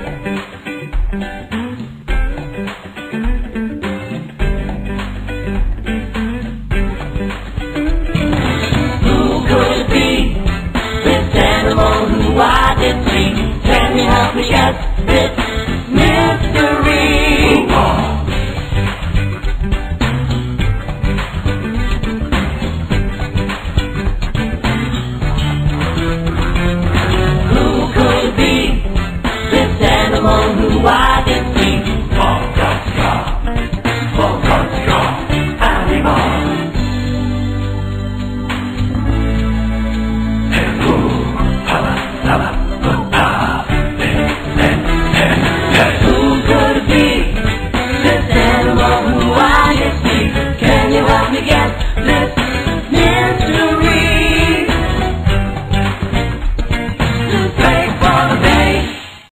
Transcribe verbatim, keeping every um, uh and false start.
I did see. Can you help me guess this mystery? Who could be this animal who I